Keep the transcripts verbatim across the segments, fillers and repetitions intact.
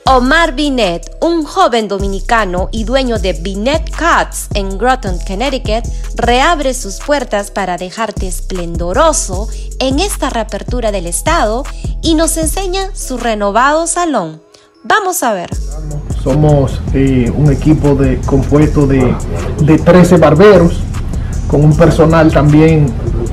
Omar Binet, un joven dominicano y dueño de Binet Cuts en Groton, Connecticut, reabre sus puertas para dejarte esplendoroso en esta reapertura del estado y nos enseña su renovado salón. Vamos a ver. Somos eh, un equipo de, compuesto de, de trece barberos, con un personal también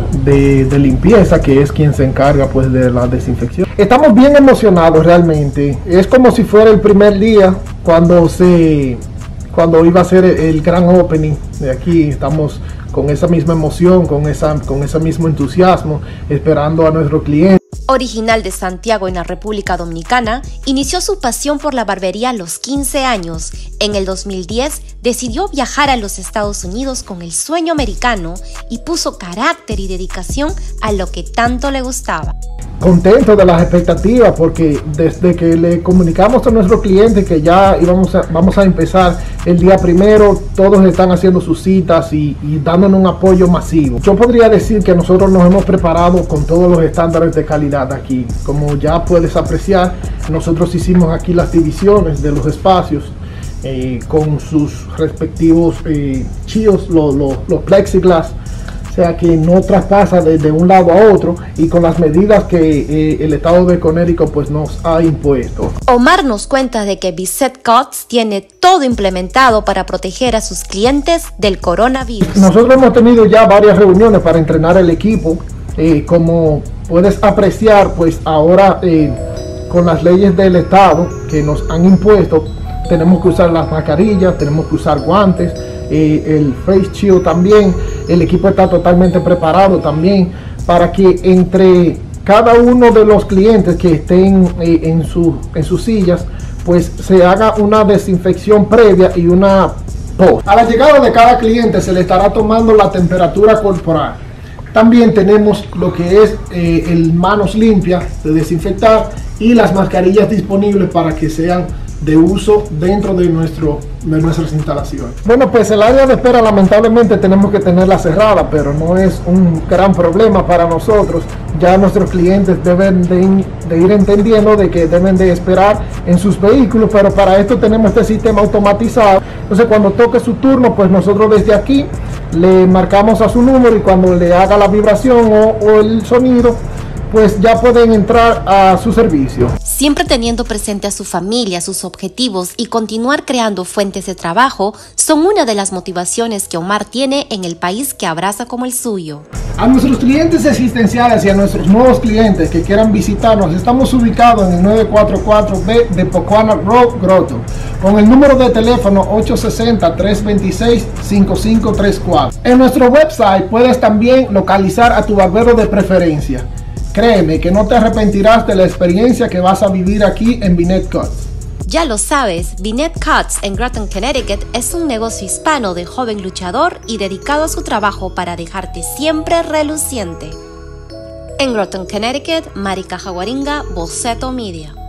de, de limpieza, que es quien se encarga pues de la desinfección. Estamos bien emocionados realmente. Es como si fuera el primer día cuando se cuando iba a ser el, el gran opening de aquí. Estamos con esa misma emoción, con esa con ese mismo entusiasmo, esperando a nuestro cliente. Original de Santiago en la República Dominicana, inició su pasión por la barbería a los quince años. En el dos mil diez decidió viajar a los Estados Unidos con el sueño americano y puso carácter y dedicación a lo que tanto le gustaba. Contento de las expectativas, porque desde que le comunicamos a nuestros clientes que ya íbamos a, vamos a empezar el día primero, todos están haciendo sus citas y, y dándonos un apoyo masivo. Yo podría decir que nosotros nos hemos preparado con todos los estándares de calidad aquí. Como ya puedes apreciar, nosotros hicimos aquí las divisiones de los espacios eh, con sus respectivos eh, chills, los, los, los plexiglas, o sea que no traspasa de, de un lado a otro, y con las medidas que eh, el estado de Connecticut pues nos ha impuesto. Omar nos cuenta de que Binet Cuts tiene todo implementado para proteger a sus clientes del coronavirus. Nosotros hemos tenido ya varias reuniones para entrenar el equipo. Eh, como puedes apreciar, pues ahora eh, con las leyes del estado que nos han impuesto, tenemos que usar las mascarillas, tenemos que usar guantes, eh, el face shield también. El equipo está totalmente preparado también para que entre cada uno de los clientes que estén eh, en, su, en sus sillas, pues se haga una desinfección previa y una post. A la llegada de cada cliente se le estará tomando la temperatura corporal. También tenemos lo que es eh, el manos limpias de desinfectar y las mascarillas disponibles para que sean de uso dentro de, nuestro, de nuestras instalaciones. Bueno, pues el área de espera lamentablemente tenemos que tenerla cerrada, pero no es un gran problema para nosotros. Ya nuestros clientes deben de, de ir entendiendo de que deben de esperar en sus vehículos, pero para esto tenemos este sistema automatizado. Entonces cuando toque su turno, pues nosotros desde aquí le marcamos a su número, y cuando le haga la vibración o, o el sonido, pues ya pueden entrar a su servicio. Siempre teniendo presente a su familia, sus objetivos y continuar creando fuentes de trabajo son una de las motivaciones que Omar tiene en el país que abraza como el suyo. A nuestros clientes existenciales y a nuestros nuevos clientes que quieran visitarnos, estamos ubicados en el nueve cuatro cuatro B de Pocoana Road, Groton, con el número de teléfono ocho seis cero, tres dos seis, cinco cinco tres cuatro. En nuestro website puedes también localizar a tu barbero de preferencia. Créeme que no te arrepentirás de la experiencia que vas a vivir aquí en Binet Cuts. Ya lo sabes, Binet Cuts en Groton, Connecticut es un negocio hispano de joven luchador y dedicado a su trabajo para dejarte siempre reluciente. En Groton, Connecticut, Marika Jaguaringa, Boceto Media.